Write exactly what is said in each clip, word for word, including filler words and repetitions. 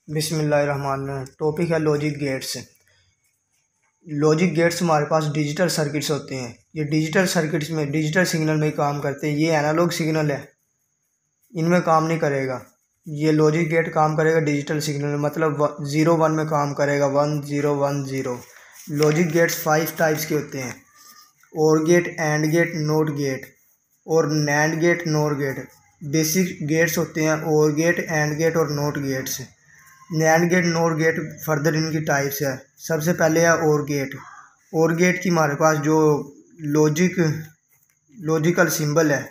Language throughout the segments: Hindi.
बिस्मिल्लाहिर्रहमानिर्रहीम। टॉपिक है लॉजिक गेट्स। लॉजिक गेट्स हमारे पास डिजिटल सर्किट्स होते हैं। ये डिजिटल सर्किट्स में डिजिटल सिग्नल में काम करते हैं। ये एनालॉग सिग्नल है, इनमें काम नहीं करेगा। ये लॉजिक गेट काम करेगा डिजिटल सिग्नल में, मतलब ज़ीरो वन में काम करेगा, one zero one zero. Logic gates five types के होते हैं: OR gate, AND gate, NOT gate और NAND gate, NOR gate. Basic gates होते हैं और गेट, एंड गेट और NOT gates. NAND gate, NOR gate further इनकी टाइप्स है। सबसे पहले है और गेट। और गेट की हमारे पास जो लॉजिक लॉजिकल सिंबल है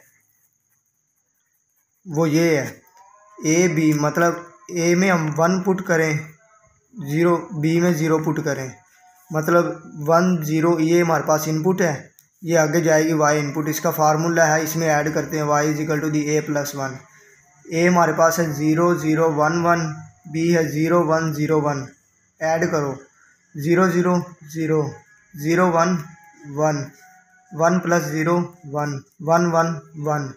वो ये है ए बी, मतलब ए में हम वन पुट करें, ज़ीरो बी में ज़ीरो पुट करें, मतलब वन ज़ीरो। ये हमारे पास इनपुट है, ये आगे जाएगी वाई इनपुट। इसका फार्मूला है, इसमें ऐड करते हैं Y is equal to the A plus one. A हमारे पास है zero zero one one, B है zero one zero one. Add करो, zero zero zero, zero one one, one plus zero one, one one one.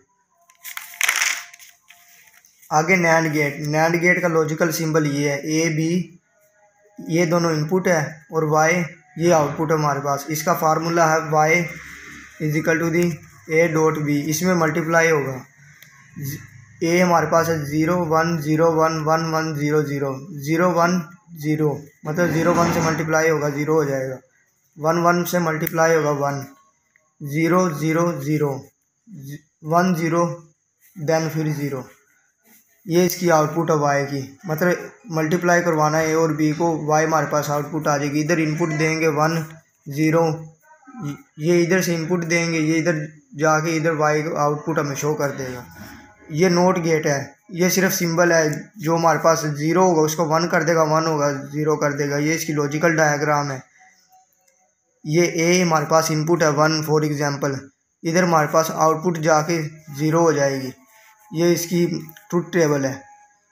आगे नैंड गेट। नैंड गेट का लॉजिकल सिंबल ये है ए बी, ये दोनों इनपुट है और वाई ये आउटपुट है हमारे पास। इसका फार्मूला है Y is equal to the A dot B. इसमें मल्टीप्लाई होगा। ए हमारे पास है zero one zero one one one zero zero, zero one zero, मतलब ज़ीरो वन से मल्टीप्लाई होगा ज़ीरो हो जाएगा, वन वन से मल्टीप्लाई होगा one, zero zero zero, one zero, then फिर ज़ीरो। ये इसकी आउटपुट है वाई की, मतलब मल्टीप्लाई करवाना है ए और बी को, वाई हमारे पास आउटपुट आ जाएगी। इधर इनपुट देंगे वन ज़ीरो, ये इधर से इनपुट देंगे, ये इधर जाके इधर वाई आउटपुट हमें शो कर देगा। ये नोट गेट है, ये सिर्फ सिंबल है। जो हमारे पास ज़ीरो होगा उसको वन कर देगा, वन होगा ज़ीरो कर देगा। ये इसकी लॉजिकल डायग्राम है। ये ए हमारे पास इनपुट है वन फॉर एग्जांपल, इधर हमारे पास आउटपुट जाके ज़ीरो हो जाएगी। ये इसकी ट्रुथ टेबल है।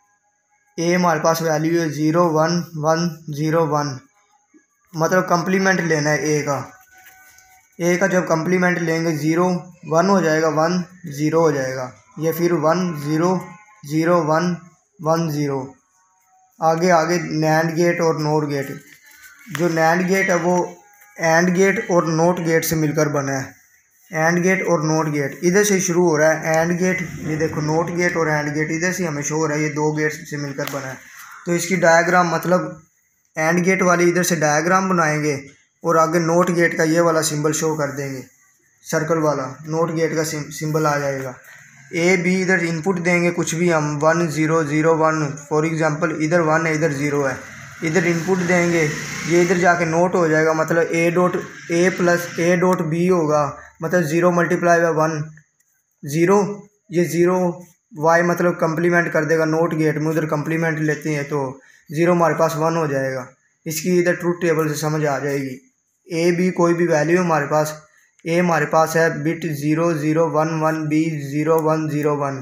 ए हमारे पास वैल्यू है zero one one zero one, मतलब कंप्लीमेंट लेना है ए का। ए का जब कंप्लीमेंट लेंगे ज़ीरो वन हो जाएगा, वन ज़ीरो हो जाएगा, ये फिर one zero zero one one zero. आगे आगे नैंड गेट और नोट गेट। जो नैंड गेट है वो एंड गेट और नोट गेट से मिलकर बना है। एंड गेट और नोट गेट इधर से शुरू हो रहा है। एंड गेट, ये देखो नोट गेट और एंड गेट इधर से हमें शो हो रहा है, ये दो गेट से मिलकर बना है। तो इसकी डायग्राम, मतलब एंड गेट वाली इधर से डायग्राम बनाएंगे और आगे नोट गेट का ये वाला सिंबल शो कर देंगे, सर्कल वाला नोट गेट का सिंबल आ जाएगा। ए बी इधर इनपुट देंगे कुछ भी हम, one zero zero one for example, इधर वन है इधर ज़ीरो है, इधर इनपुट देंगे, ये इधर जाके नोट हो जाएगा, मतलब A dot A plus A dot B होगा, मतलब zero multiply by one zero, ये ज़ीरो वाई मतलब कंप्लीमेंट कर देगा नोट गेट में, उधर कंप्लीमेंट लेते हैं तो ज़ीरो हमारे पास वन हो जाएगा। इसकी इधर ट्रूथ टेबल से समझ आ जाएगी। ए बी कोई भी वैल्यू हमारे पास, ए हमारे पास है bit zero zero one one, B zero one zero one.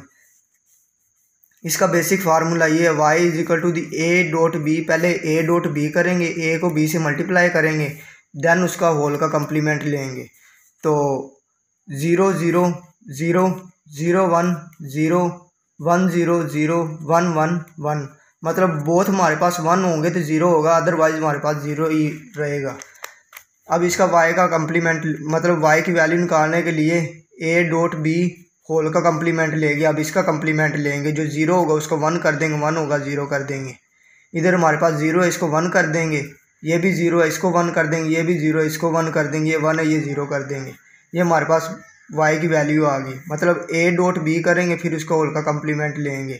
इसका बेसिक फार्मूला ये है Y is equal to the A dot B. पहले ए डॉट बी करेंगे, ए को बी से मल्टीप्लाई करेंगे, देन उसका होल का कंप्लीमेंट लेंगे। तो zero zero zero zero one zero, one zero zero, one one one, मतलब बोथ हमारे पास वन होंगे तो ज़ीरो होगा, अदरवाइज हमारे पास ज़ीरो ही रहेगा। अब इसका वाई का कंप्लीमेंट, मतलब वाई की वैल्यू निकालने के लिए ए डॉट बी होल का कंप्लीमेंट लेंगे। अब इसका कंप्लीमेंट लेंगे, जो ज़ीरो होगा उसको वन कर देंगे, वन होगा ज़ीरो कर देंगे। इधर हमारे पास ज़ीरो है, इसको वन कर देंगे, ये भी ज़ीरो है, इसको वन कर देंगे, ये भी ज़ीरो है, इसको वन कर देंगे, ये वन है, ये ज़ीरो कर देंगे। ये हमारे पास वाई की वैल्यू आ गई, मतलब ए डॉट बी करेंगे फिर उसको होल का कंप्लीमेंट लेंगे।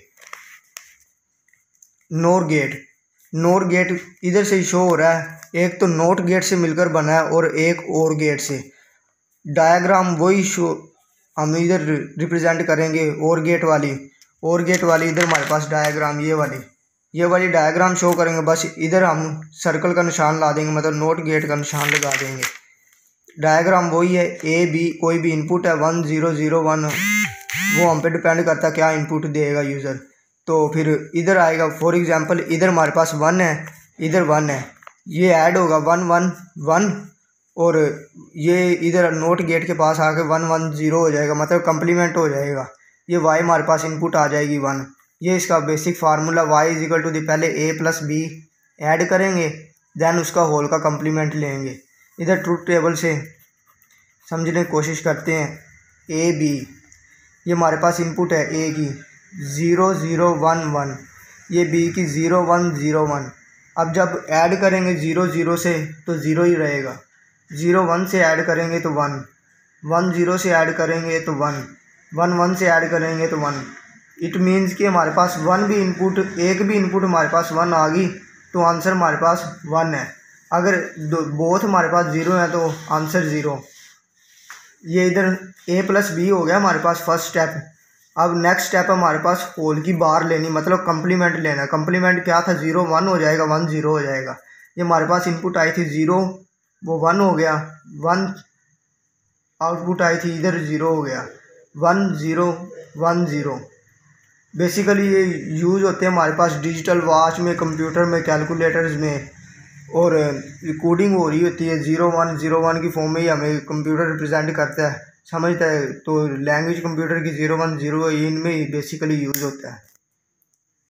NOR gate. नोर गेट इधर से ही शो हो रहा है, एक तो नोट गेट से मिलकर बना है और एक और गेट से। डायग्राम वही शो हम इधर रिप्रेजेंट करेंगे, और गेट वाली और गेट वाली इधर हमारे पास डायग्राम ये वाली ये वाली डायग्राम शो करेंगे। बस इधर हम सर्कल का निशान ला देंगे, मतलब नोट गेट का निशान लगा देंगे। डायग्राम वही है, ए बी कोई भी इनपुट है, वन ज़ीरो ज़ीरो वन, वो हम पे डिपेंड करता है क्या इनपुट देगा यूज़र। तो फिर इधर आएगा, फॉर एग्जांपल इधर हमारे पास वन है, इधर वन है, ये ऐड होगा वन वन वन, और ये इधर नोट गेट के पास आके वन वन ज़ीरो हो जाएगा, मतलब कंप्लीमेंट हो जाएगा। ये वाई हमारे पास इनपुट आ जाएगी वन, ये इसका basic formula Y is equal to the पहले ए प्लस बी ऐड करेंगे, देन उसका होल का कम्प्लीमेंट लेंगे। इधर ट्रूथ टेबल से समझने की कोशिश करते हैं। ए बी, ये हमारे पास इनपुट है ए की ज़ीरो ज़ीरो वन वन, ये बी की ज़ीरो वन ज़ीरो वन। अब जब ऐड करेंगे ज़ीरो ज़ीरो से तो ज़ीरो ही रहेगा, ज़ीरो वन से ऐड करेंगे तो वन, वन ज़ीरो से ऐड करेंगे तो वन, वन वन से ऐड करेंगे तो वन। इट मीन्स कि हमारे पास वन भी इनपुट, एक भी इनपुट हमारे पास वन आ गई तो आंसर हमारे पास वन है। अगर दो बोथ हमारे पास ज़ीरो है तो आंसर ज़ीरो। ये इधर ए प्लस बी हो गया हमारे पास फर्स्ट स्टेप। अब नेक्स्ट स्टेप हमारे पास होल की बार लेनी, मतलब कम्प्लीमेंट लेना। कम्प्लीमेंट क्या था, ज़ीरो वन हो जाएगा, वन ज़ीरो हो जाएगा। ये हमारे पास इनपुट आई थी ज़ीरो, वो वन हो गया, वन आउटपुट आई थी इधर ज़ीरो हो गया, one zero one zero. Basically ये यूज़ होते हैं हमारे पास डिजिटल वॉच में, कंप्यूटर में, कैलकुलेटर्स में, और रिकॉर्डिंग हो रही होती है ज़ीरो वन ज़ीरो वन की फॉर्म में ही हमें कंप्यूटर रिप्रेजेंट करता है, समझता है। तो लैंग्वेज कंप्यूटर की ज़ीरो वन ज़ीरो इनमें ही बेसिकली यूज़ होता है।